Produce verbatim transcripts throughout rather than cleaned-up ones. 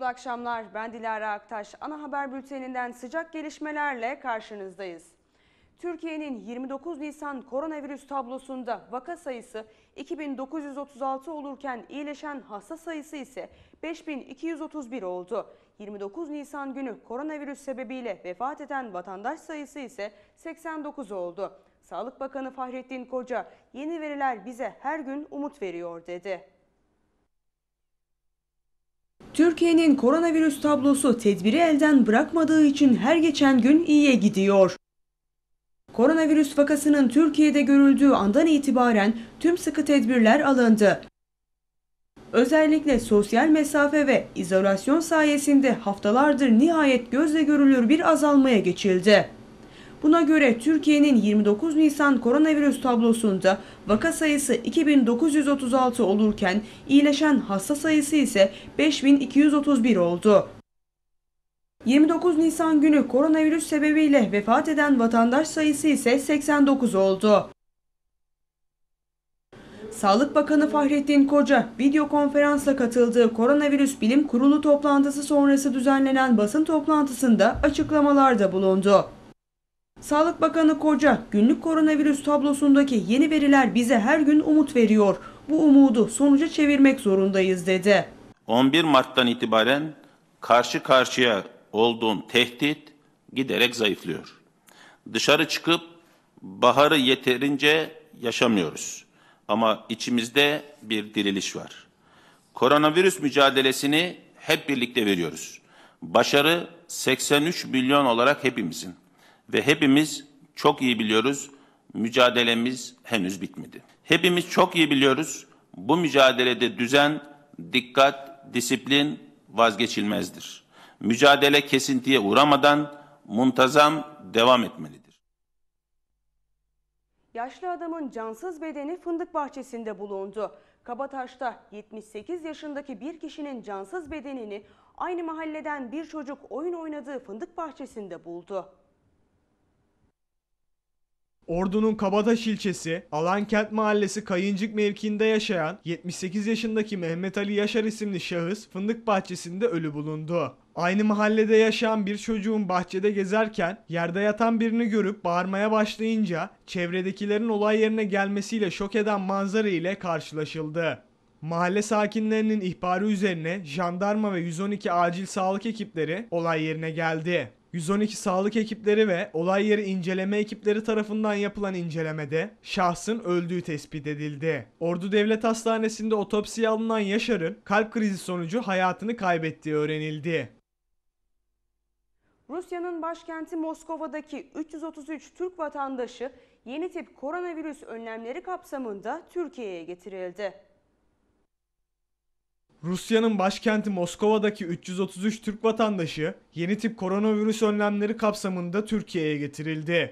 akşamlar. Ben Dilara Aktaş. Ana haber bülteninden sıcak gelişmelerle karşınızdayız. Türkiye'nin yirmi dokuz Nisan koronavirüs tablosunda vaka sayısı iki bin dokuz yüz otuz altı olurken iyileşen hasta sayısı ise beş bin iki yüz otuz bir oldu. yirmi dokuz Nisan günü koronavirüs sebebiyle vefat eden vatandaş sayısı ise seksen dokuz oldu. Sağlık Bakanı Fahrettin Koca, yeni veriler bize her gün umut veriyor dedi. Türkiye'nin koronavirüs tablosu tedbiri elden bırakmadığı için her geçen gün iyiye gidiyor. Koronavirüs vakasının Türkiye'de görüldüğü andan itibaren tüm sıkı tedbirler alındı. Özellikle sosyal mesafe ve izolasyon sayesinde haftalardır nihayet gözle görülür bir azalmaya geçildi. Buna göre Türkiye'nin yirmi dokuz Nisan koronavirüs tablosunda vaka sayısı iki bin dokuz yüz otuz altı olurken iyileşen hasta sayısı ise beş bin iki yüz otuz bir oldu. yirmi dokuz Nisan günü koronavirüs sebebiyle vefat eden vatandaş sayısı ise seksen dokuz oldu. Sağlık Bakanı Fahrettin Koca, video konferansla katıldığı Koronavirüs Bilim Kurulu toplantısı sonrası düzenlenen basın toplantısında açıklamalarda bulundu. Sağlık Bakanı Koca, günlük koronavirüs tablosundaki yeni veriler bize her gün umut veriyor. Bu umudu sonuca çevirmek zorundayız dedi. on bir Mart'tan itibaren karşı karşıya olduğum tehdit giderek zayıflıyor. Dışarı çıkıp baharı yeterince yaşamıyoruz. Ama içimizde bir diriliş var. Koronavirüs mücadelesini hep birlikte veriyoruz. Başarı seksen üç milyon olarak hepimizin. Ve hepimiz çok iyi biliyoruz, mücadelemiz henüz bitmedi. Hepimiz çok iyi biliyoruz, bu mücadelede düzen, dikkat, disiplin vazgeçilmezdir. Mücadele kesintiye uğramadan muntazam devam etmelidir. Yaşlı adamın cansız bedeni fındık bahçesinde bulundu. Kabataş'ta yetmiş sekiz yaşındaki bir kişinin cansız bedenini aynı mahalleden bir çocuk oyun oynadığı fındık bahçesinde buldu. Ordu'nun Kabataş ilçesi Alankent Mahallesi Kayıncık mevkiinde yaşayan yetmiş sekiz yaşındaki Mehmet Ali Yaşar isimli şahıs fındık bahçesinde ölü bulundu. Aynı mahallede yaşayan bir çocuğun bahçede gezerken yerde yatan birini görüp bağırmaya başlayınca çevredekilerin olay yerine gelmesiyle şok eden manzara ile karşılaşıldı. Mahalle sakinlerinin ihbarı üzerine jandarma ve yüz on iki acil sağlık ekipleri olay yerine geldi. yüz on iki sağlık ekipleri ve olay yeri inceleme ekipleri tarafından yapılan incelemede şahsın öldüğü tespit edildi. Ordu Devlet Hastanesi'nde otopsiye alınan Yaşar'ın kalp krizi sonucu hayatını kaybettiği öğrenildi. Rusya'nın başkenti Moskova'daki üç yüz otuz üç Türk vatandaşı yeni tip koronavirüs önlemleri kapsamında Türkiye'ye getirildi. Rusya'nın başkenti Moskova'daki üç yüz otuz üç Türk vatandaşı yeni tip koronavirüs önlemleri kapsamında Türkiye'ye getirildi.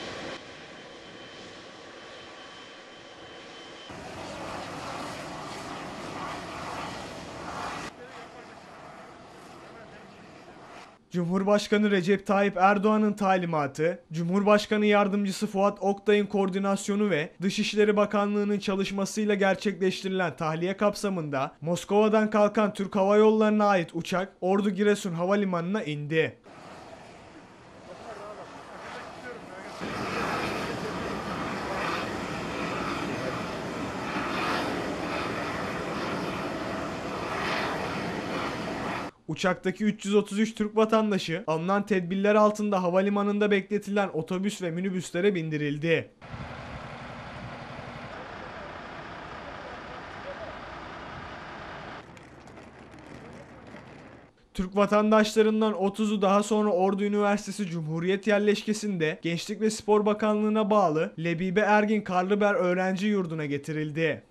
Cumhurbaşkanı Recep Tayyip Erdoğan'ın talimatı, Cumhurbaşkanı Yardımcısı Fuat Oktay'ın koordinasyonu ve Dışişleri Bakanlığı'nın çalışmasıyla gerçekleştirilen tahliye kapsamında Moskova'dan kalkan Türk Hava Yolları'na ait uçak Ordu Giresun Havalimanı'na indi. Uçaktaki üç yüz otuz üç Türk vatandaşı alınan tedbirler altında havalimanında bekletilen otobüs ve minibüslere bindirildi. Türk vatandaşlarından otuzu daha sonra Ordu Üniversitesi Cumhuriyet Yerleşkesi'nde Gençlik ve Spor Bakanlığı'na bağlı Lebibe Ergin Karlıber Öğrenci Yurdu'na getirildi.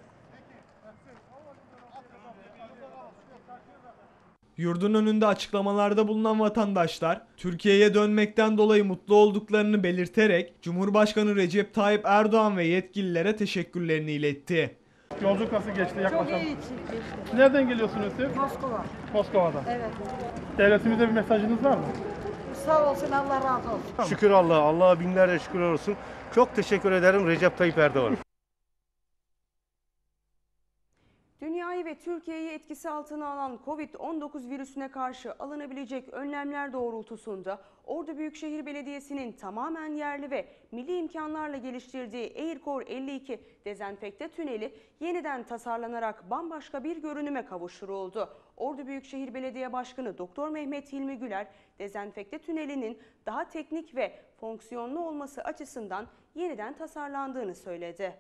Yurdun önünde açıklamalarda bulunan vatandaşlar, Türkiye'ye dönmekten dolayı mutlu olduklarını belirterek Cumhurbaşkanı Recep Tayyip Erdoğan ve yetkililere teşekkürlerini iletti. Yolculuk nasıl geçti? Yaklaşık. Çok iyi geçti. Nereden geliyorsunuz siz? Moskova. Moskova'dan. Evet. Devletimize bir mesajınız var mı? Sağ olsun, Allah razı olsun. Şükür Allah'a, Allah'a binlerce şükür olsun. Çok teşekkür ederim Recep Tayyip Erdoğan. Dünyayı ve ve Türkiye'yi etkisi altına alan Covid on dokuz virüsüne karşı alınabilecek önlemler doğrultusunda Ordu Büyükşehir Belediyesi'nin tamamen yerli ve milli imkanlarla geliştirdiği Aircore elli iki dezenfekte tüneli yeniden tasarlanarak bambaşka bir görünüme kavuşturuldu. Ordu Büyükşehir Belediye Başkanı Doktor Mehmet Hilmi Güler, dezenfekte tünelinin daha teknik ve fonksiyonlu olması açısından yeniden tasarlandığını söyledi.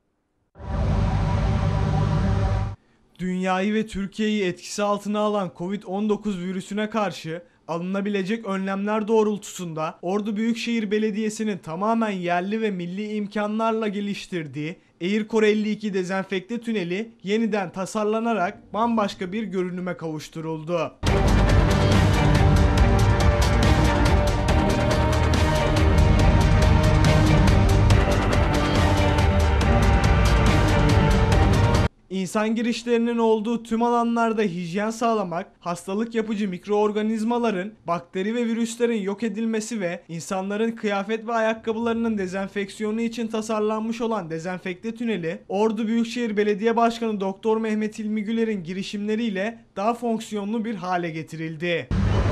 Dünyayı ve Türkiye'yi etkisi altına alan Covid on dokuz virüsüne karşı alınabilecek önlemler doğrultusunda Ordu Büyükşehir Belediyesi'nin tamamen yerli ve milli imkanlarla geliştirdiği Aircore elli iki dezenfekte tüneli yeniden tasarlanarak bambaşka bir görünüme kavuşturuldu. İnsan girişlerinin olduğu tüm alanlarda hijyen sağlamak, hastalık yapıcı mikroorganizmaların, bakteri ve virüslerin yok edilmesi ve insanların kıyafet ve ayakkabılarının dezenfeksiyonu için tasarlanmış olan dezenfekte tüneli, Ordu Büyükşehir Belediye Başkanı Doktor Mehmet Hilmi Güler'in girişimleriyle daha fonksiyonlu bir hale getirildi.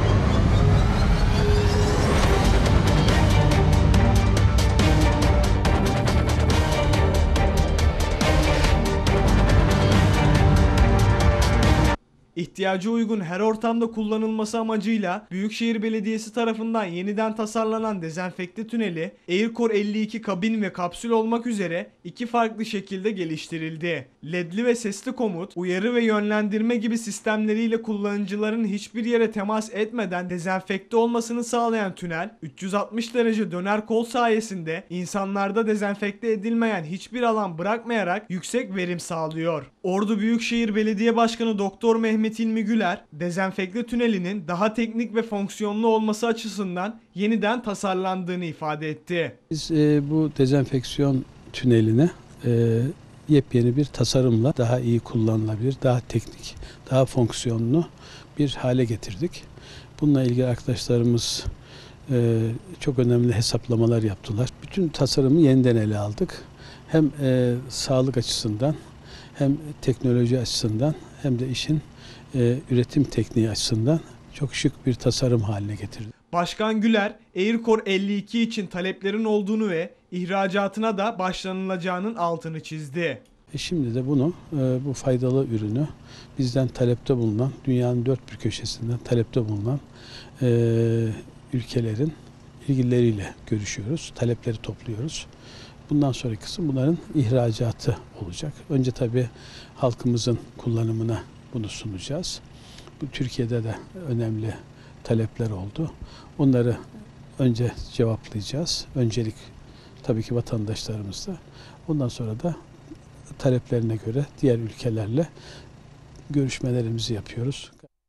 İhtiyaca uygun her ortamda kullanılması amacıyla Büyükşehir Belediyesi tarafından yeniden tasarlanan dezenfekte tüneli Aircore elli iki kabin ve kapsül olmak üzere iki farklı şekilde geliştirildi. ledli ve sesli komut, uyarı ve yönlendirme gibi sistemleriyle kullanıcıların hiçbir yere temas etmeden dezenfekte olmasını sağlayan tünel, üç yüz altmış derece döner kol sayesinde insanlarda dezenfekte edilmeyen hiçbir alan bırakmayarak yüksek verim sağlıyor. Ordu Büyükşehir Belediye Başkanı Doktor Mehmet Hilmi Güler, dezenfekte tünelinin daha teknik ve fonksiyonlu olması açısından yeniden tasarlandığını ifade etti. Biz e, bu dezenfeksiyon tüneline e, yepyeni bir tasarımla daha iyi kullanılabilir, daha teknik, daha fonksiyonlu bir hale getirdik. Bununla ilgili arkadaşlarımız e, çok önemli hesaplamalar yaptılar. Bütün tasarımı yeniden ele aldık. Hem e, sağlık açısından, hem teknoloji açısından, hem de işin e, üretim tekniği açısından çok şık bir tasarım haline getirdi. Başkan Güler, Aircore elli iki için taleplerin olduğunu ve ihracatına da başlanılacağının altını çizdi. E şimdi de bunu, e, bu faydalı ürünü bizden talepte bulunan, dünyanın dört bir köşesinden talepte bulunan e, ülkelerin ilgilileriyle görüşüyoruz, talepleri topluyoruz. Bundan sonraki kısım bunların ihracatı olacak. Önce tabii halkımızın kullanımına bunu sunacağız. Bu Türkiye'de de önemli talepler oldu. Onları önce cevaplayacağız. Öncelik tabii ki vatandaşlarımızda. Ondan sonra da taleplerine göre diğer ülkelerle görüşmelerimizi yapıyoruz.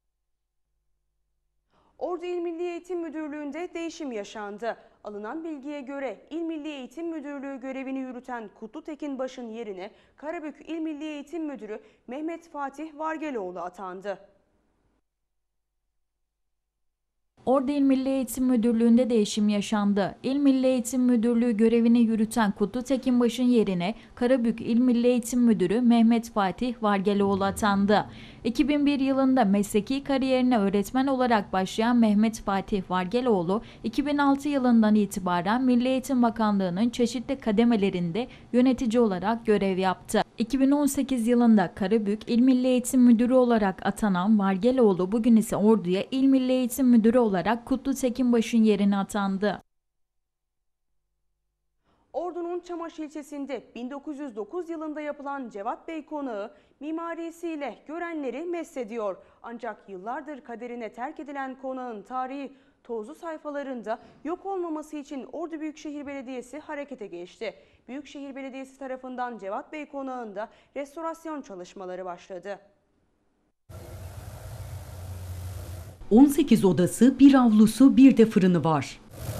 Ordu İl Milli Eğitim Müdürlüğü'nde değişim yaşandı. Alınan bilgiye göre İl Milli Eğitim Müdürlüğü görevini yürüten Kutlu Tekinbaş'ın yerine Karabük İl Milli Eğitim Müdürü Mehmet Fatih Vargeloğlu atandı. Ordu İl Milli Eğitim Müdürlüğü'nde değişim yaşandı. İl Milli Eğitim Müdürlüğü görevini yürüten Kutlu Tekinbaş'ın yerine Karabük İl Milli Eğitim Müdürü Mehmet Fatih Vargeloğlu atandı. iki bin bir yılında mesleki kariyerine öğretmen olarak başlayan Mehmet Fatih Vargeloğlu, iki bin altı yılından itibaren Milli Eğitim Bakanlığı'nın çeşitli kademelerinde yönetici olarak görev yaptı. iki bin on sekiz yılında Karabük İl Milli Eğitim Müdürü olarak atanan Vargeloğlu, bugün ise Ordu'ya İl Milli Eğitim Müdürü olarak Kutlu Tekinbaş'ın yerine atandı. Ordu'nun Çamaş ilçesinde bin dokuz yüz dokuz yılında yapılan Cevat Bey Konağı mimarisiyle görenleri meshediyor. Ancak yıllardır kaderine terk edilen konağın tarihi tozlu sayfalarında yok olmaması için Ordu Büyükşehir Belediyesi harekete geçti. Büyükşehir Belediyesi tarafından Cevat Bey Konağı'nda restorasyon çalışmaları başladı. on sekiz odası, bir avlusu, bir de fırını var.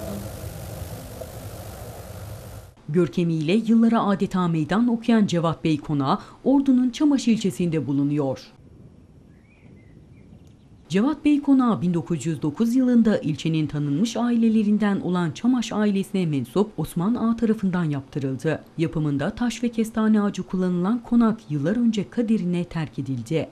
Görkemiyle yıllara adeta meydan okuyan Cevat Bey Konağı, Ordu'nun Çamaş ilçesinde bulunuyor. Cevat Bey Konağı bin dokuz yüz dokuz yılında ilçenin tanınmış ailelerinden olan Çamaş ailesine mensup Osman Ağa tarafından yaptırıldı. Yapımında taş ve kestane ağacı kullanılan konak yıllar önce kaderine terk edildi.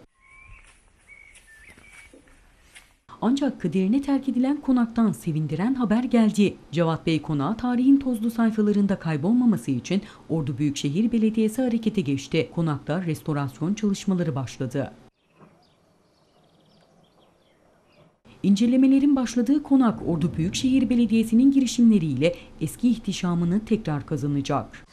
Ancak kaderine terk edilen konaktan sevindiren haber geldi. Cevat Bey Konağı tarihin tozlu sayfalarında kaybolmaması için Ordu Büyükşehir Belediyesi harekete geçti. Konakta restorasyon çalışmaları başladı. İncelemelerin başladığı konak Ordu Büyükşehir Belediyesi'nin girişimleriyle eski ihtişamını tekrar kazanacak.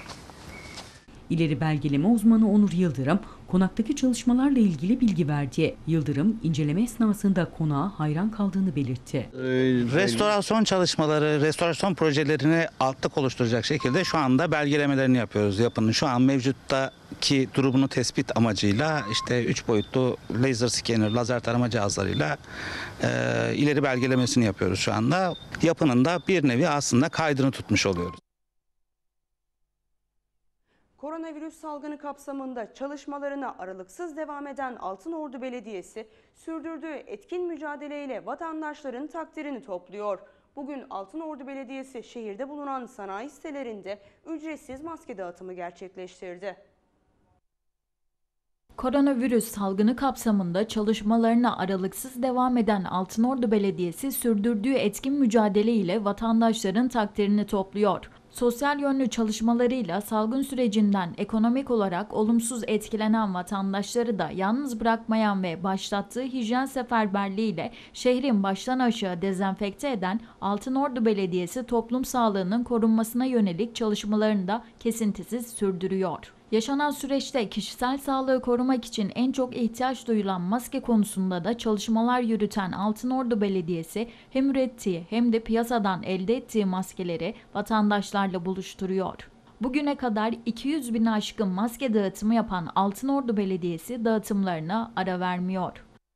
İleri belgeleme uzmanı Onur Yıldırım, konaktaki çalışmalarla ilgili bilgi verdi. Yıldırım, inceleme esnasında konağa hayran kaldığını belirtti. Restorasyon çalışmaları, restorasyon projelerini altlık oluşturacak şekilde şu anda belgelemelerini yapıyoruz yapının. Şu an mevcuttaki durumunu tespit amacıyla işte üç boyutlu laser scanner, lazer tarama cihazlarıyla e, ileri belgelemesini yapıyoruz şu anda. Yapının da bir nevi aslında kaydını tutmuş oluyoruz. Koronavirüs salgını kapsamında çalışmalarına aralıksız devam eden Altınordu Belediyesi sürdürdüğü etkin mücadeleyle vatandaşların takdirini topluyor. Bugün Altınordu Belediyesi şehirde bulunan sanayi sitelerinde ücretsiz maske dağıtımı gerçekleştirdi. Koronavirüs salgını kapsamında çalışmalarına aralıksız devam eden Altınordu Belediyesi sürdürdüğü etkin mücadele ile vatandaşların takdirini topluyor. Sosyal yönlü çalışmalarıyla salgın sürecinden ekonomik olarak olumsuz etkilenen vatandaşları da yalnız bırakmayan ve başlattığı hijyen seferberliğiyle şehrin baştan aşağı dezenfekte eden Altınordu Belediyesi toplum sağlığının korunmasına yönelik çalışmalarını da kesintisiz sürdürüyor. Yaşanan süreçte kişisel sağlığı korumak için en çok ihtiyaç duyulan maske konusunda da çalışmalar yürüten Altınordu Belediyesi hem ürettiği hem de piyasadan elde ettiği maskeleri vatandaşlarla buluşturuyor. Bugüne kadar iki yüz bin aşkın maske dağıtımı yapan Altınordu Belediyesi dağıtımlarına ara vermiyor.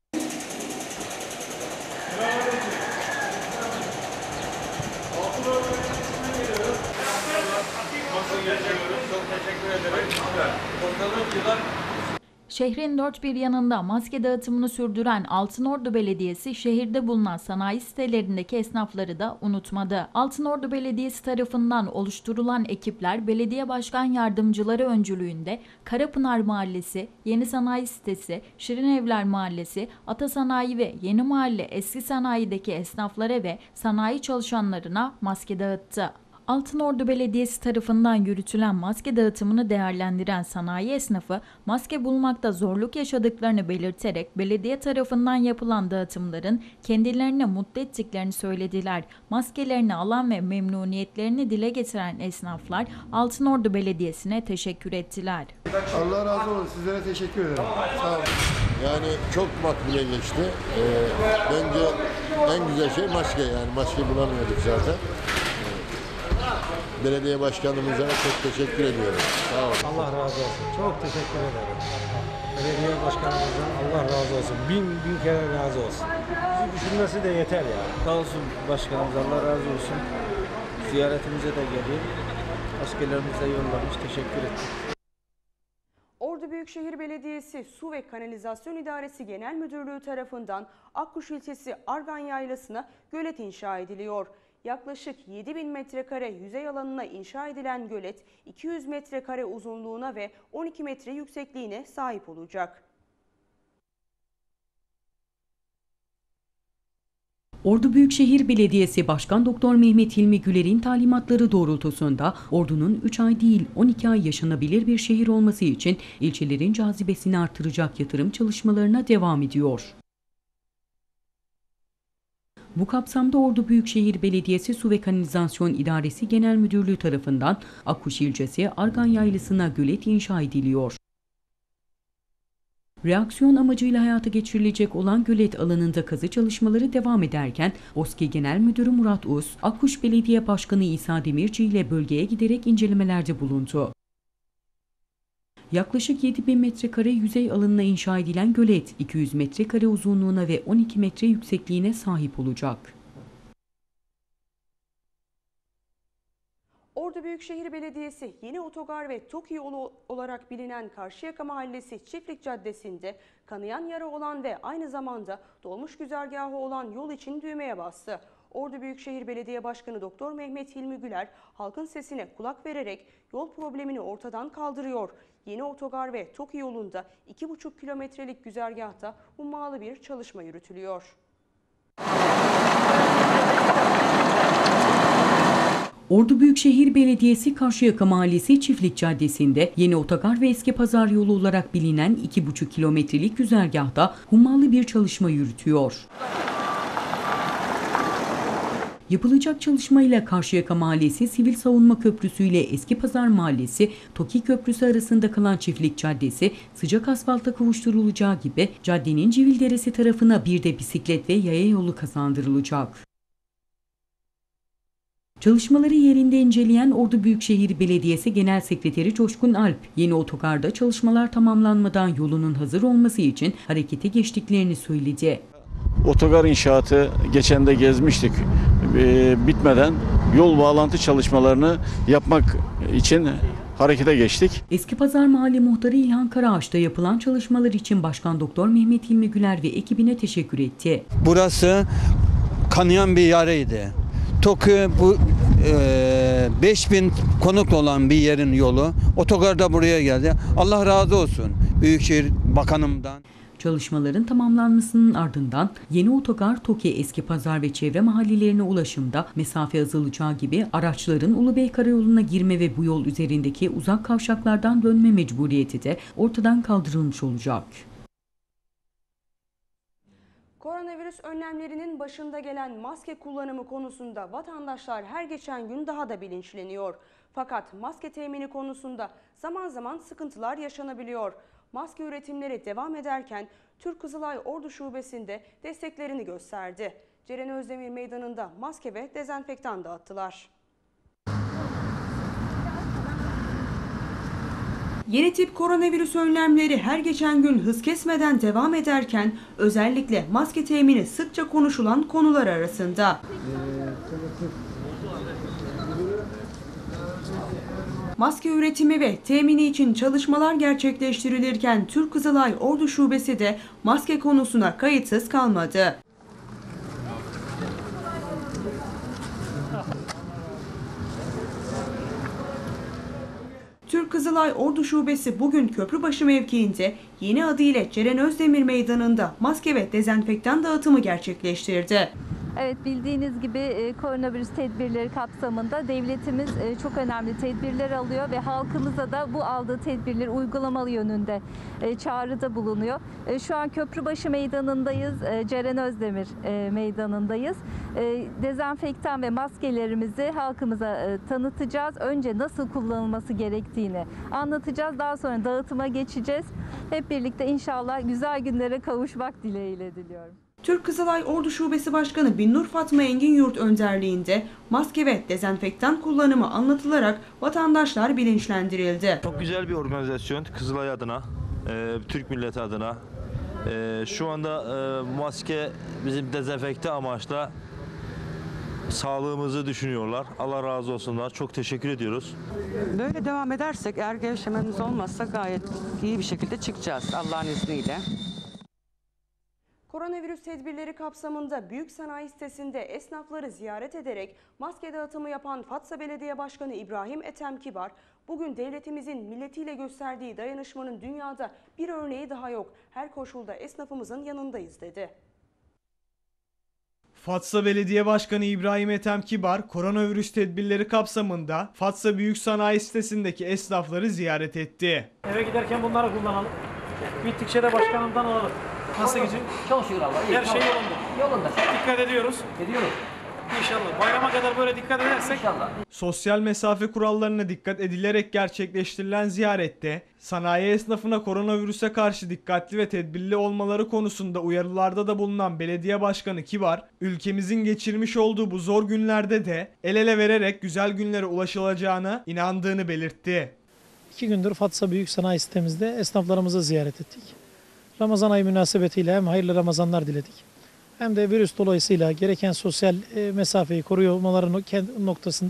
Şehrin dört bir yanında maske dağıtımını sürdüren Altınordu Belediyesi şehirde bulunan sanayi sitelerindeki esnafları da unutmadı. Altınordu Belediyesi tarafından oluşturulan ekipler belediye başkan yardımcıları öncülüğünde Karapınar Mahallesi, Yeni Sanayi Sitesi, Şirinevler Mahallesi, Ata Sanayi ve Yeni Mahalle Eski Sanayi'deki esnaflara ve sanayi çalışanlarına maske dağıttı. Altınordu Belediyesi tarafından yürütülen maske dağıtımını değerlendiren sanayi esnafı maske bulmakta zorluk yaşadıklarını belirterek belediye tarafından yapılan dağıtımların kendilerini mutlu ettiklerini söylediler. Maskelerini alan ve memnuniyetlerini dile getiren esnaflar Altınordu Belediyesi'ne teşekkür ettiler. Allah razı olsun. Sizlere teşekkür ederim. Sağ olun. Yani çok makbule geçti. Ee, bence en güzel şey maske, yani maske bulamıyorduk zaten. Belediye başkanımıza çok teşekkür ediyorum. Sağ olun. Allah razı olsun. Çok teşekkür ederim. Belediye başkanımızdan Allah razı olsun. Bin bin kere razı olsun. Bizi düşünmesi de yeter ya. Sağ olsun başkanımız, Allah razı olsun. Ziyaretimize de geliyor. Askerlerimize de yollamış. Teşekkür ettik. Ordu Büyükşehir Belediyesi Su ve Kanalizasyon İdaresi Genel Müdürlüğü tarafından Akkuş ilçesi Argan Yaylası'na gölet inşa ediliyor. Yaklaşık yedi bin metrekare yüzey alanına inşa edilen gölet iki yüz metrekare uzunluğuna ve on iki metre yüksekliğine sahip olacak. Ordu Büyükşehir Belediyesi Başkan Doktor Mehmet Hilmi Güler'in talimatları doğrultusunda Ordu'nun üç ay değil on iki ay yaşanabilir bir şehir olması için ilçelerin cazibesini artıracak yatırım çalışmalarına devam ediyor. Bu kapsamda Ordu Büyükşehir Belediyesi Su ve Kanalizasyon İdaresi Genel Müdürlüğü tarafından Akkuş ilçesi Argan Yaylısı'na gölet inşa ediliyor. Reaksiyon amacıyla hayata geçirilecek olan gölet alanında kazı çalışmaları devam ederken OSKİ Genel Müdürü Murat Uz, Akkuş Belediye Başkanı İsa Demirci ile bölgeye giderek incelemelerde bulundu. Yaklaşık yedi bin metrekare yüzey alanına inşa edilen gölet iki yüz metrekare uzunluğuna ve on iki metre yüksekliğine sahip olacak. Ordu Büyükşehir Belediyesi Yeni Otogar ve TOKİ yolu olarak bilinen Karşıyaka Mahallesi Çiftlik Caddesi'nde kanayan yara olan ve aynı zamanda dolmuş güzergahı olan yol için düğmeye bastı. Ordu Büyükşehir Belediye Başkanı Doktor Mehmet Hilmi Güler halkın sesine kulak vererek yol problemini ortadan kaldırıyor. Yeni Otogar ve TOKİ yolunda iki buçuk kilometrelik güzergahta hummalı bir çalışma yürütülüyor. Ordu Büyükşehir Belediyesi Karşıyaka Mahallesi Çiftlik Caddesi'nde Yeni Otogar ve Eski Pazar yolu olarak bilinen iki buçuk kilometrelik güzergahta hummalı bir çalışma yürütüyor. Yapılacak çalışmayla Karşıyaka Mahallesi Sivil Savunma Köprüsü ile Eski Pazar Mahallesi TOKİ Köprüsü arasında kalan Çiftlik Caddesi sıcak asfalta kavuşturulacağı gibi caddenin Civilderesi tarafına bir de bisiklet ve yaya yolu kazandırılacak. Çalışmaları yerinde inceleyen Ordu Büyükşehir Belediyesi Genel Sekreteri Coşkun Alp, Yeni Otogar'da çalışmalar tamamlanmadan yolunun hazır olması için harekete geçtiklerini söyledi. Otogar inşaatı geçen de gezmiştik. Ee, bitmeden yol bağlantı çalışmalarını yapmak için harekete geçtik. Eski Pazar Mahalle Muhtarı İlhan Karaağaç'ta yapılan çalışmalar için Başkan Doktor Mehmet Hilmi Güler ve ekibine teşekkür etti. Burası kanayan bir yaraydı. TOKİ bu e, beş bin konut olan bir yerin yolu. Otogar da buraya geldi. Allah razı olsun Büyükşehir Bakanımdan. Çalışmaların tamamlanmasının ardından Yeni Otogar, TOKİ, Eski Pazar ve çevre mahallelerine ulaşımda mesafe azalacağı gibi araçların Ulubey Karayolu'na girme ve bu yol üzerindeki uzak kavşaklardan dönme mecburiyeti de ortadan kaldırılmış olacak. Koronavirüs önlemlerinin başında gelen maske kullanımı konusunda vatandaşlar her geçen gün daha da bilinçleniyor. Fakat maske temini konusunda zaman zaman sıkıntılar yaşanabiliyor. Maske üretimleri devam ederken Türk Kızılay Ordu Şubesi'nde desteklerini gösterdi. Ceren Özdemir Meydanı'nda maske ve dezenfektan dağıttılar. Yeni tip koronavirüs önlemleri her geçen gün hız kesmeden devam ederken özellikle maske temini sıkça konuşulan konular arasında. Maske üretimi ve temini için çalışmalar gerçekleştirilirken Türk Kızılay Ordu Şubesi de maske konusuna kayıtsız kalmadı. Türk Kızılay Ordu Şubesi bugün Köprübaşı mevkiinde yeni adıyla Ceren Özdemir Meydanı'nda maske ve dezenfektan dağıtımı gerçekleştirdi. Evet, bildiğiniz gibi e, koronavirüs tedbirleri kapsamında devletimiz e, çok önemli tedbirler alıyor ve halkımıza da bu aldığı tedbirleri uygulamalı yönünde e, çağrıda bulunuyor. E, şu an Köprübaşı Meydanı'ndayız, e, Ceren Özdemir e, Meydanı'ndayız. E, dezenfektan ve maskelerimizi halkımıza e, tanıtacağız. Önce nasıl kullanılması gerektiğini anlatacağız. Daha sonra dağıtıma geçeceğiz. Hep birlikte inşallah güzel günlere kavuşmak dileğiyle diliyorum. Türk Kızılay Ordu Şubesi Başkanı Binnur Fatma Engin Yurt önderliğinde maske ve dezenfektan kullanımı anlatılarak vatandaşlar bilinçlendirildi. Çok güzel bir organizasyon Kızılay adına, e, Türk milleti adına. E, şu anda e, maske bizim dezenfekte amaçla sağlığımızı düşünüyorlar. Allah razı olsunlar. Çok teşekkür ediyoruz. Böyle devam edersek, eğer gevşememiz olmazsa gayet iyi bir şekilde çıkacağız Allah'ın izniyle. Koronavirüs tedbirleri kapsamında Büyük Sanayi sitesinde esnafları ziyaret ederek maske dağıtımı yapan Fatsa Belediye Başkanı İbrahim Ethem Kibar, bugün devletimizin milletiyle gösterdiği dayanışmanın dünyada bir örneği daha yok. Her koşulda esnafımızın yanındayız dedi. Fatsa Belediye Başkanı İbrahim Ethem Kibar, koronavirüs tedbirleri kapsamında Fatsa Büyük Sanayi sitesindeki esnafları ziyaret etti. Eve giderken bunları kullanalım. Bittikçe de başkanımdan alalım. Nasıl gidiyor? Çok şükür Allah. Her şey yolunda. Yolunda. Dikkat ediyoruz. Ediyoruz. İnşallah. Bayrama kadar böyle dikkat edersek. İnşallah. Sosyal mesafe kurallarına dikkat edilerek gerçekleştirilen ziyarette sanayi esnafına koronavirüse karşı dikkatli ve tedbirli olmaları konusunda uyarılarda da bulunan Belediye Başkanı Kibar, ülkemizin geçirmiş olduğu bu zor günlerde de el ele vererek güzel günlere ulaşılacağına inandığını belirtti. İki gündür Fatsa Büyük Sanayi sitemizde esnaflarımızı ziyaret ettik. Ramazan ayı münasebetiyle hem hayırlı Ramazanlar diledik, hem de virüs dolayısıyla gereken sosyal mesafeyi koruyor olmaları noktasında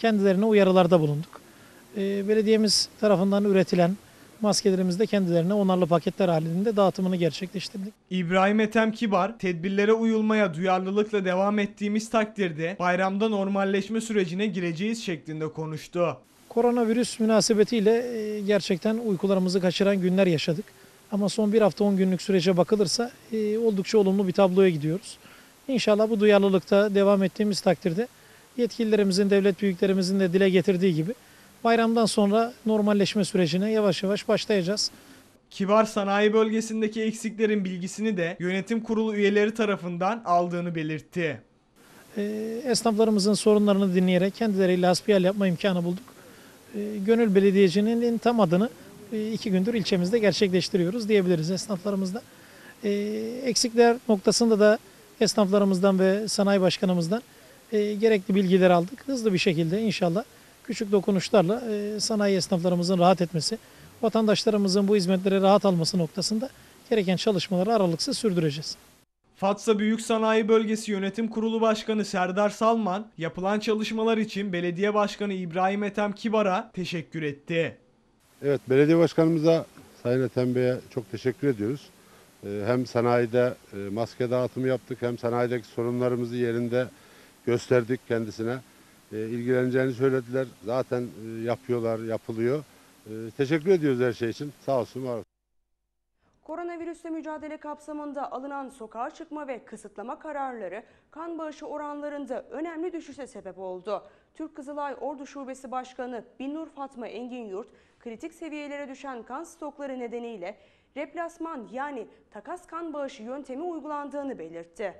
kendilerine uyarılarda bulunduk. E, belediyemiz tarafından üretilen maskelerimizi de kendilerine onarlı paketler halinde dağıtımını gerçekleştirdik. İbrahim Ethem Kibar, tedbirlere uyulmaya duyarlılıkla devam ettiğimiz takdirde bayramda normalleşme sürecine gireceğiz şeklinde konuştu. Koronavirüs münasebetiyle gerçekten uykularımızı kaçıran günler yaşadık. Ama son bir hafta on günlük sürece bakılırsa oldukça olumlu bir tabloya gidiyoruz. İnşallah bu duyarlılıkta devam ettiğimiz takdirde yetkililerimizin, devlet büyüklerimizin de dile getirdiği gibi bayramdan sonra normalleşme sürecine yavaş yavaş başlayacağız. Kibar sanayi bölgesindeki eksiklerin bilgisini de yönetim kurulu üyeleri tarafından aldığını belirtti. Esnaflarımızın sorunlarını dinleyerek kendileriyle hasbihal yapma imkanı bulduk. Gönül Belediyeci'nin tam adını iki gündür ilçemizde gerçekleştiriyoruz diyebiliriz esnaflarımızda. Eksikler noktasında da esnaflarımızdan ve sanayi başkanımızdan gerekli bilgiler aldık. Hızlı bir şekilde inşallah küçük dokunuşlarla sanayi esnaflarımızın rahat etmesi, vatandaşlarımızın bu hizmetleri rahat alması noktasında gereken çalışmaları aralıksız sürdüreceğiz. Fatsa Büyük Sanayi Bölgesi Yönetim Kurulu Başkanı Serdar Salman, yapılan çalışmalar için Belediye Başkanı İbrahim Ethem Kibar'a teşekkür etti. Evet, belediye başkanımıza, Sayın Ethem Bey'e çok teşekkür ediyoruz. Hem sanayide maske dağıtımı yaptık, hem sanayideki sorunlarımızı yerinde gösterdik kendisine. İlgileneceğini söylediler. Zaten yapıyorlar, yapılıyor. Teşekkür ediyoruz her şey için. Sağ olsun, var olsun. Koronavirüsle mücadele kapsamında alınan sokağa çıkma ve kısıtlama kararları kan bağışı oranlarında önemli düşüşe sebep oldu. Türk Kızılay Ordu Şubesi Başkanı Binnur Fatma Enginyurt, kritik seviyelere düşen kan stokları nedeniyle replasman yani takas kan bağışı yöntemi uygulandığını belirtti.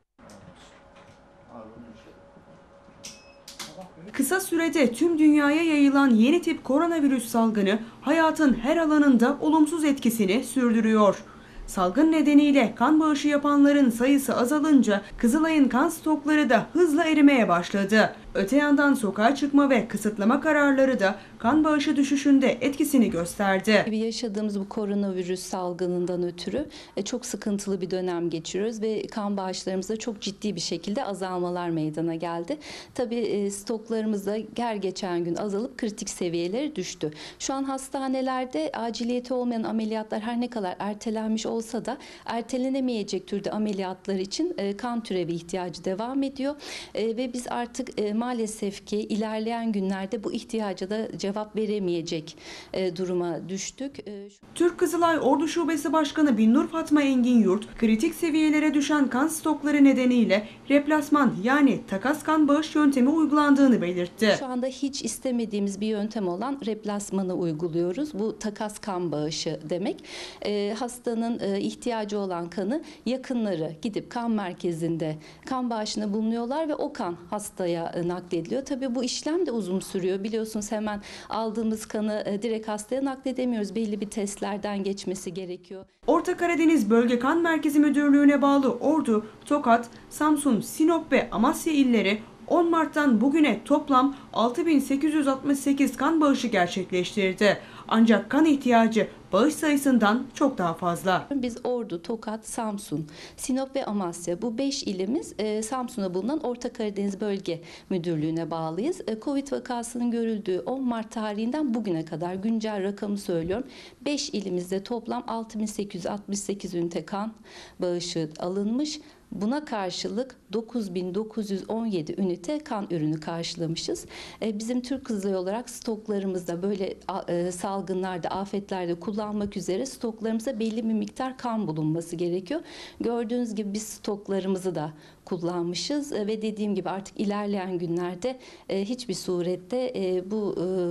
Kısa sürede tüm dünyaya yayılan yeni tip koronavirüs salgını hayatın her alanında olumsuz etkisini sürdürüyor. Salgın nedeniyle kan bağışı yapanların sayısı azalınca Kızılay'ın kan stokları da hızla erimeye başladı. Öte yandan sokağa çıkma ve kısıtlama kararları da kan bağışı düşüşünde etkisini gösterdi. Yaşadığımız bu koronavirüs salgınından ötürü çok sıkıntılı bir dönem geçiriyoruz ve kan bağışlarımızda çok ciddi bir şekilde azalmalar meydana geldi. Tabii stoklarımız da her geçen gün azalıp kritik seviyelere düştü. Şu an hastanelerde aciliyeti olmayan ameliyatlar her ne kadar ertelenmiş olsa da ertelenemeyecek türde ameliyatlar için kan türevi ihtiyacı devam ediyor ve biz artık maalesef ki ilerleyen günlerde bu ihtiyaca da cevap veremeyecek duruma düştük. Türk Kızılay Ordu Şubesi Başkanı Binnur Fatma Enginyurt, kritik seviyelere düşen kan stokları nedeniyle replasman yani takas kan bağış yöntemi uygulandığını belirtti. Şu anda hiç istemediğimiz bir yöntem olan replasmanı uyguluyoruz. Bu takas kan bağışı demek. Hastanın ihtiyacı olan kanı yakınları gidip kan merkezinde kan bağışına bulunuyorlar ve o kan hastaya naklediliyor. Tabii bu işlem de uzun sürüyor. Biliyorsunuz hemen aldığımız kanı direkt hastaya nakledemiyoruz. Belli bir testlerden geçmesi gerekiyor. Orta Karadeniz Bölge Kan Merkezi Müdürlüğü'ne bağlı Ordu, Tokat, Samsun, Sinop ve Amasya illeri on Mart'tan bugüne toplam altı bin sekiz yüz altmış sekiz kan bağışı gerçekleştirdi. Ancak kan ihtiyacı bağış sayısından çok daha fazla. Biz Ordu, Tokat, Samsun, Sinop ve Amasya bu beş ilimiz Samsun'a bulunan Orta Karadeniz Bölge Müdürlüğü'ne bağlıyız. Covid vakasının görüldüğü on Mart tarihinden bugüne kadar güncel rakamı söylüyorum. beş ilimizde toplam altı bin sekiz yüz altmış sekiz ünite kan bağışı alınmış. Buna karşılık dokuz bin dokuz yüz on yedi ünite kan ürünü karşılamışız. Bizim Türk Kızılay olarak stoklarımızda böyle salgınlarda, afetlerde kullanmak üzere stoklarımızda belli bir miktar kan bulunması gerekiyor. Gördüğünüz gibi biz stoklarımızı da kullanmışız ve dediğim gibi artık ilerleyen günlerde hiçbir surette bu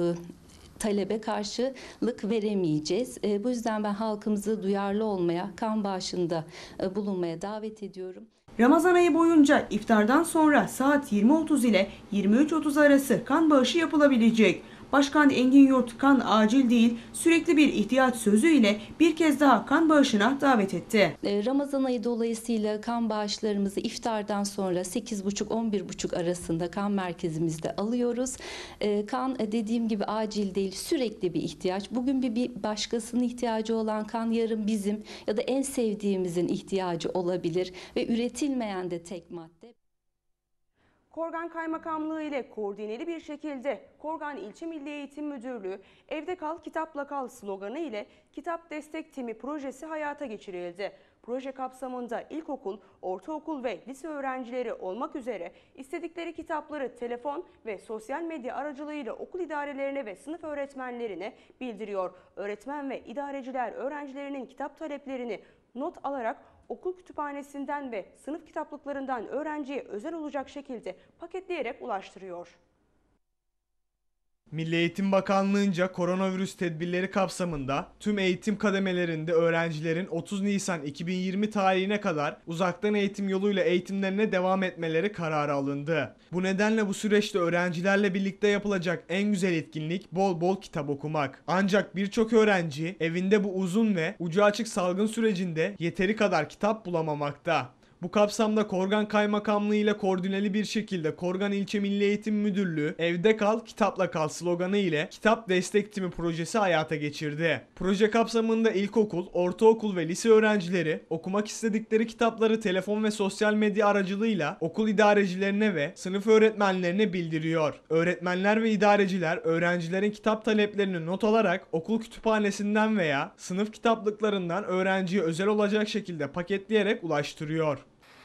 talebe karşılık veremeyeceğiz. E, bu yüzden ben halkımızı duyarlı olmaya, kan bağışında e, bulunmaya davet ediyorum. Ramazan ayı boyunca iftardan sonra saat yirmi otuz ile yirmi üç otuz arası kan bağışı yapılabilecek. Başkan Enginyurt kan acil değil, sürekli bir ihtiyaç sözüyle bir kez daha kan bağışına davet etti. Ramazan ayı dolayısıyla kan bağışlarımızı iftardan sonra sekiz buçuk on bir buçuk arasında kan merkezimizde alıyoruz. Kan dediğim gibi acil değil, sürekli bir ihtiyaç. Bugün bir, bir başkasının ihtiyacı olan kan yarın bizim ya da en sevdiğimizin ihtiyacı olabilir ve üretilmeyen de tek madde. Korgan Kaymakamlığı ile koordineli bir şekilde Korgan İlçe Milli Eğitim Müdürlüğü "Evde Kal, Kitapla Kal" sloganı ile Kitap Destek Timi projesi hayata geçirildi. Proje kapsamında ilkokul, ortaokul ve lise öğrencileri olmak üzere istedikleri kitapları telefon ve sosyal medya aracılığıyla okul idarelerine ve sınıf öğretmenlerine bildiriyor. Öğretmen ve idareciler öğrencilerinin kitap taleplerini not alarak okul kütüphanesinden ve sınıf kitaplıklarından öğrenciye özel olacak şekilde paketleyerek ulaştırıyor. Milli Eğitim Bakanlığı'nca koronavirüs tedbirleri kapsamında tüm eğitim kademelerinde öğrencilerin otuz Nisan iki bin yirmi tarihine kadar uzaktan eğitim yoluyla eğitimlerine devam etmeleri kararı alındı. Bu nedenle bu süreçte öğrencilerle birlikte yapılacak en güzel etkinlik bol bol kitap okumak. Ancak birçok öğrenci evinde bu uzun ve ucu açık salgın sürecinde yeteri kadar kitap bulamamakta. Bu kapsamda Korgan Kaymakamlığı ile koordineli bir şekilde Korgan İlçe Milli Eğitim Müdürlüğü "Evde Kal, Kitapla Kal" sloganı ile Kitap Destek Timi projesi hayata geçirdi. Proje kapsamında ilkokul, ortaokul ve lise öğrencileri okumak istedikleri kitapları telefon ve sosyal medya aracılığıyla okul idarecilerine ve sınıf öğretmenlerine bildiriyor. Öğretmenler ve idareciler öğrencilerin kitap taleplerini not alarak okul kütüphanesinden veya sınıf kitaplıklarından öğrenciye özel olacak şekilde paketleyerek ulaştırıyor.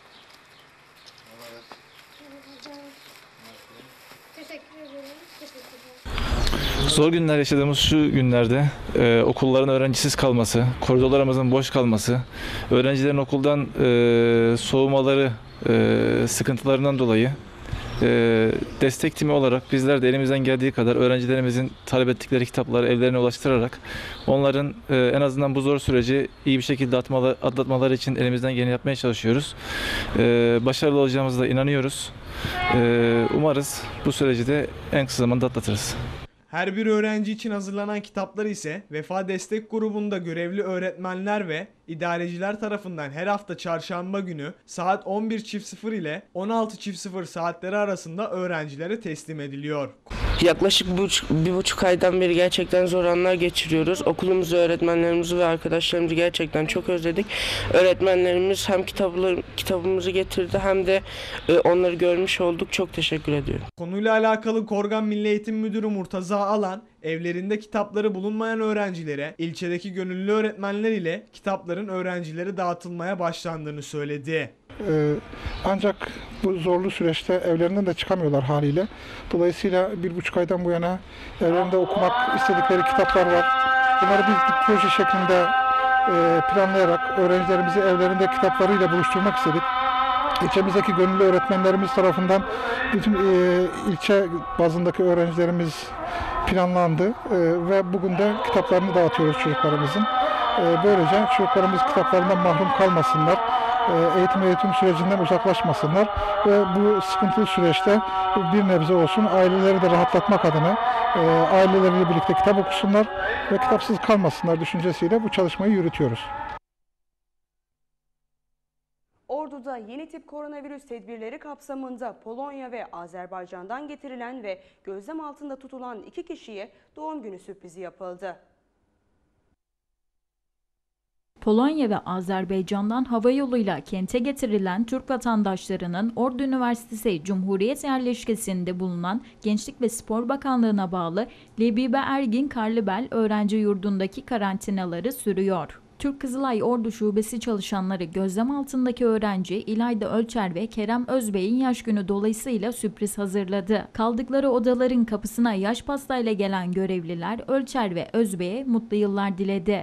Zor günler yaşadığımız şu günlerde e, okulların öğrencisiz kalması, koridorlarımızın boş kalması, öğrencilerin okuldan e, soğumaları e, sıkıntılarından dolayı e, destek timi olarak bizler de elimizden geldiği kadar öğrencilerimizin talep ettikleri kitapları evlerine ulaştırarak onların e, en azından bu zor süreci iyi bir şekilde atmalı, atlatmaları için elimizden geleni yapmaya çalışıyoruz. E, başarılı olacağımıza da inanıyoruz. E, umarız bu süreci de en kısa zamanda atlatırız. Her bir öğrenci için hazırlanan kitaplar ise Vefa Destek Grubu'nda görevli öğretmenler ve idareciler tarafından her hafta çarşamba günü saat on bir ile on altı saatleri arasında öğrencilere teslim ediliyor. Yaklaşık bir buçuk, bir buçuk aydan beri gerçekten zor anlar geçiriyoruz. Okulumuzu, öğretmenlerimizi ve arkadaşlarımızı gerçekten çok özledik. Öğretmenlerimiz hem kitapları, kitabımızı getirdi hem de e, onları görmüş olduk. Çok teşekkür ediyorum. Konuyla alakalı Korgan Milli Eğitim Müdürü Murtaza Alan, evlerinde kitapları bulunmayan öğrencilere ilçedeki gönüllü öğretmenler ile kitapların öğrencilere dağıtılmaya başlandığını söyledi. Ee, ancak bu zorlu süreçte evlerinden de çıkamıyorlar haliyle. Dolayısıyla bir buçuk aydan bu yana evlerinde okumak istedikleri kitaplar var. Bunları biz bir proje şeklinde e, planlayarak öğrencilerimizi evlerinde kitaplarıyla buluşturmak istedik. İlçemizdeki gönüllü öğretmenlerimiz tarafından bütün e, ilçe bazındaki öğrencilerimiz planlandı e, ve bugün de kitaplarını dağıtıyoruz çocuklarımızın. E, böylece çocuklarımız kitaplarından mahrum kalmasınlar, e, eğitim eğitim sürecinden uzaklaşmasınlar ve bu sıkıntılı süreçte bir nebze olsun aileleri de rahatlatmak adına e, aileleriyle birlikte kitap okusunlar ve kitapsız kalmasınlar düşüncesiyle bu çalışmayı yürütüyoruz. Ordu'da yeni tip koronavirüs tedbirleri kapsamında Polonya ve Azerbaycan'dan getirilen ve gözlem altında tutulan iki kişiye doğum günü sürprizi yapıldı. Polonya ve Azerbaycan'dan hava yoluyla kente getirilen Türk vatandaşlarının Ordu Üniversitesi Cumhuriyet yerleşkesinde bulunan Gençlik ve Spor Bakanlığı'na bağlı Lebibe Ergin Karlıbel Öğrenci Yurdu'ndaki karantinaları sürüyor. Türk Kızılay Ordu Şubesi çalışanları gözlem altındaki öğrenci İlayda Ölçer ve Kerem Özbey'in yaş günü dolayısıyla sürpriz hazırladı. Kaldıkları odaların kapısına yaş pastayla gelen görevliler Ölçer ve Özbey'e mutlu yıllar diledi.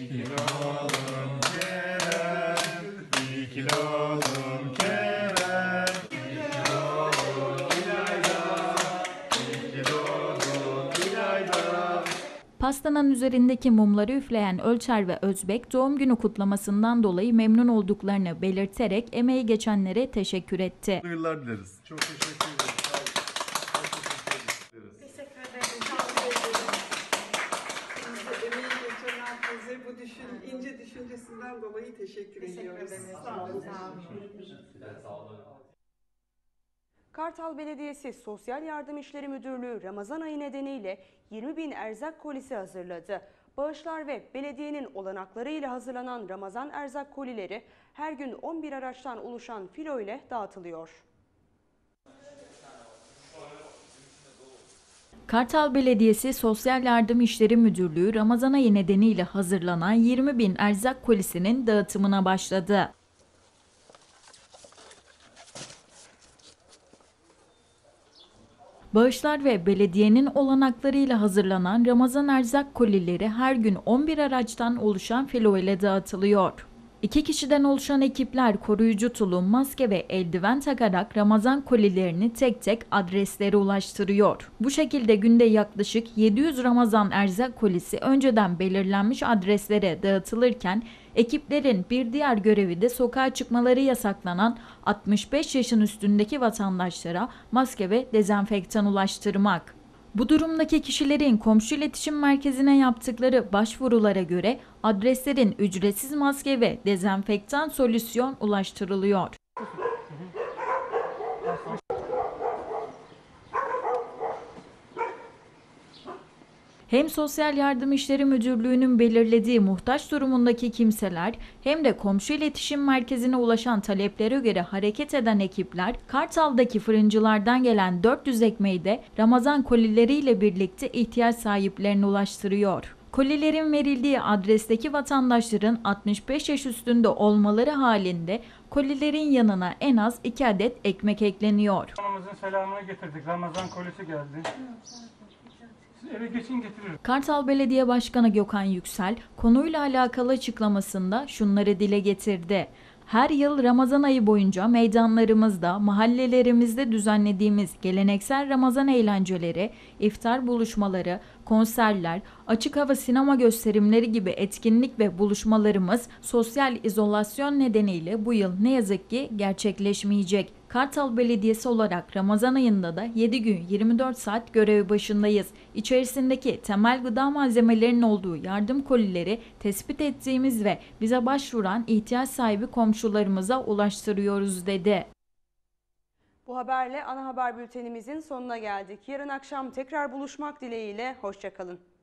Pastanın üzerindeki mumları üfleyen Ölçer ve Özbek doğum günü kutlamasından dolayı memnun olduklarını belirterek emeği geçenlere teşekkür etti. Yıllar dileriz. Çok teşekkür ederim. Teşekkür ederim. Emeği geçen herkese bu düşün, ince düşüncesinden dolayı teşekkür, teşekkür ediyoruz. Sağ olun. Sağ olun. Kartal Belediyesi Sosyal Yardım İşleri Müdürlüğü Ramazan ayı nedeniyle yirmi bin erzak kolisi hazırladı. Bağışlar ve belediyenin olanaklarıyla hazırlanan Ramazan erzak kolileri her gün on bir araçtan oluşan filo ile dağıtılıyor. Kartal Belediyesi Sosyal Yardım İşleri Müdürlüğü Ramazan ayı nedeniyle hazırlanan yirmi bin erzak kolisinin dağıtımına başladı. Bağışlar ve belediyenin olanaklarıyla hazırlanan Ramazan erzak kolileri her gün on bir araçtan oluşan filo ile dağıtılıyor. İki kişiden oluşan ekipler koruyucu tulum, maske ve eldiven takarak Ramazan kolilerini tek tek adreslere ulaştırıyor. Bu şekilde günde yaklaşık yedi yüz Ramazan erzak kolisi önceden belirlenmiş adreslere dağıtılırken ekiplerin bir diğer görevi de sokağa çıkmaları yasaklanan altmış beş yaşın üstündeki vatandaşlara maske ve dezenfektan ulaştırmak. Bu durumdaki kişilerin komşu iletişim merkezine yaptıkları başvurulara göre adreslerin ücretsiz maske ve dezenfektan solüsyon ulaştırılıyor. Hem Sosyal Yardım İşleri Müdürlüğü'nün belirlediği muhtaç durumundaki kimseler hem de komşu iletişim merkezine ulaşan taleplere göre hareket eden ekipler Kartal'daki fırıncılardan gelen dört yüz ekmeği de Ramazan kolileriyle birlikte ihtiyaç sahiplerine ulaştırıyor. Kolilerin verildiği adresteki vatandaşların altmış beş yaş üstünde olmaları halinde kolilerin yanına en az iki adet ekmek ekleniyor. Ramazan selamını getirdik. Ramazan kolisi geldi. Eve geçin getiririm. Kartal Belediye Başkanı Gökhan Yüksel konuyla alakalı açıklamasında şunları dile getirdi. Her yıl Ramazan ayı boyunca meydanlarımızda, mahallelerimizde düzenlediğimiz geleneksel Ramazan eğlenceleri, iftar buluşmaları, konserler, açık hava sinema gösterimleri gibi etkinlik ve buluşmalarımız sosyal izolasyon nedeniyle bu yıl ne yazık ki gerçekleşmeyecek. Kartal Belediyesi olarak Ramazan ayında da yedi gün yirmi dört saat görev başındayız. İçerisindeki temel gıda malzemelerinin olduğu yardım kolileri tespit ettiğimiz ve bize başvuran ihtiyaç sahibi komşularımıza ulaştırıyoruz dedi. Bu haberle ana haber bültenimizin sonuna geldik. Yarın akşam tekrar buluşmak dileğiyle, hoşça kalın.